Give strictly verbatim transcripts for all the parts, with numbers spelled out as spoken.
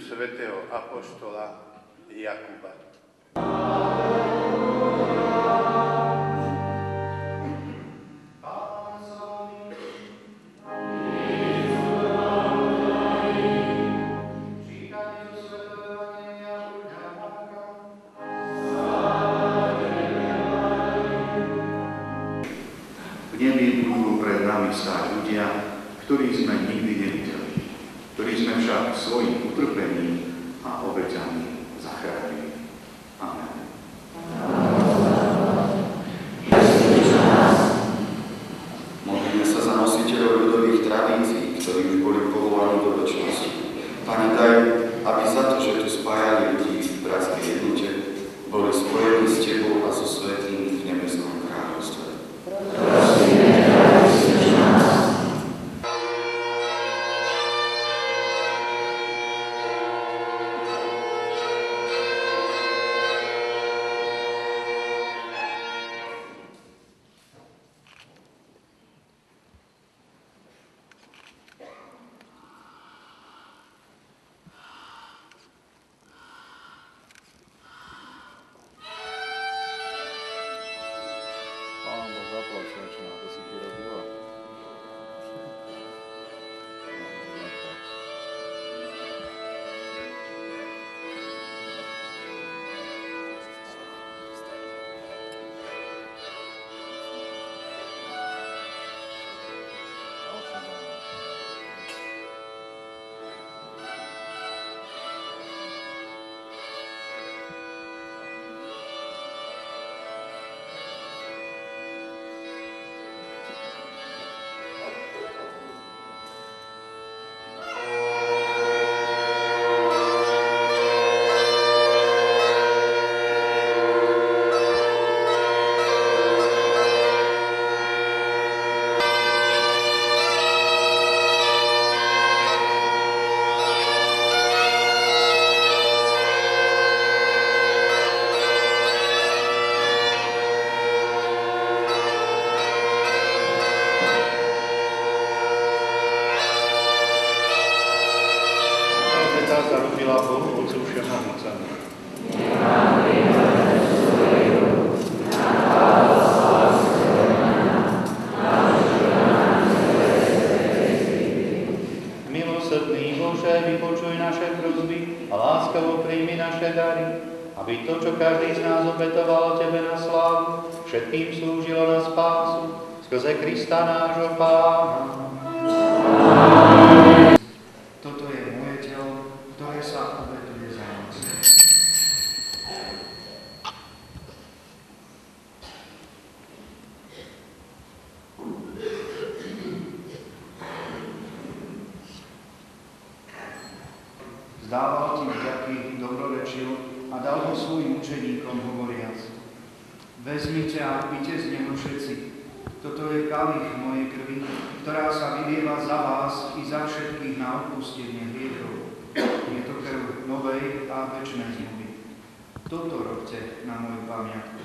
svätého apoštola Jakuba. V nebi budú pred nami stáť ľudia, ktorých sme nikdy nevideli, ktorí sme však svojim utrpením a obeťami zachránili. Amen. Modlíme sa za nositeľov ľudových tradícií, ktorí už boli povolaní do večnosti. Pane, daj, aby za to, že tu spájali ľudí v bratskej jednote, boli spojení s Tebou a so svätými v nebeskom kráľovstve. Zarobila Bohu Otcu všemohúcemu. Milosrdný Bože, vypočuj naše prosby a láskavo príjmi naše dary, aby to, čo každý z nás obetoval Tebe na slávu, všetkým slúžilo na spásu skrze Krista nášho Pána. Toto je moje telo, ktoré sa obetuje za nás. Zdával ti vďaky, dobrorečil a dal ho svojim učeníkom hovoriac: Vezmite a pite z neho všetci. Toto je kalich mojej krvi, ktorá sa vylieva za vás i za všetkých na odpustenie hriechov. Je to krv novej a večnej zmluvy. Toto robte na moju pamiatku.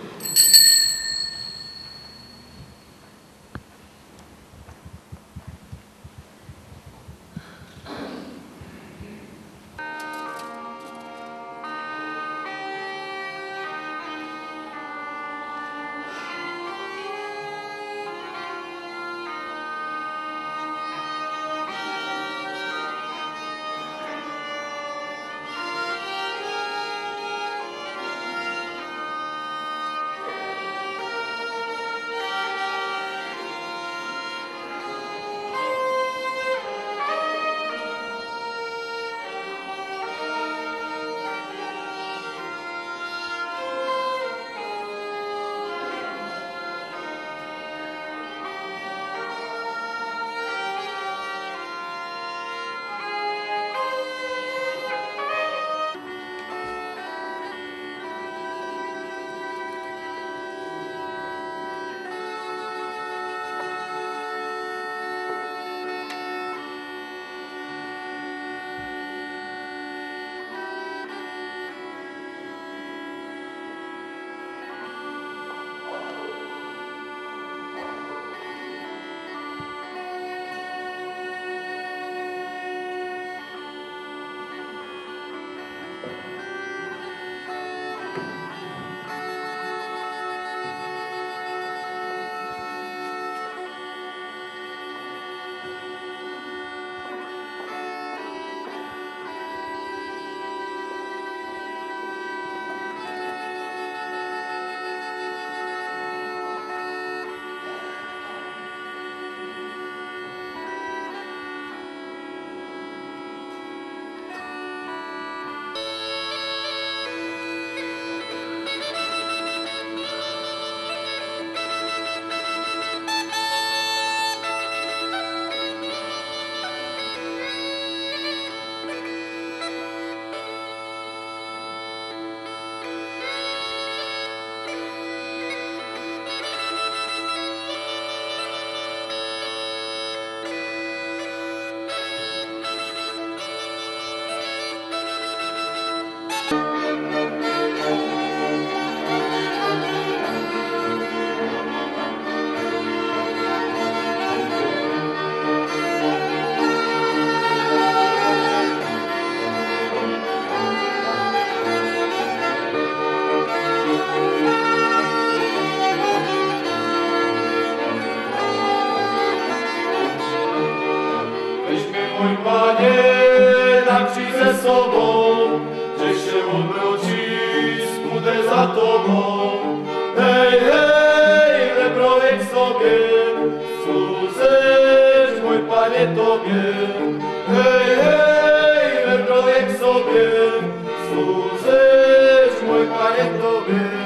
za Tobą. Hej, hej, wybroję sobie, służysz, mój Panie, Tobie. Hej, hej, wybroję sobie, służysz, mój Panie, Tobie.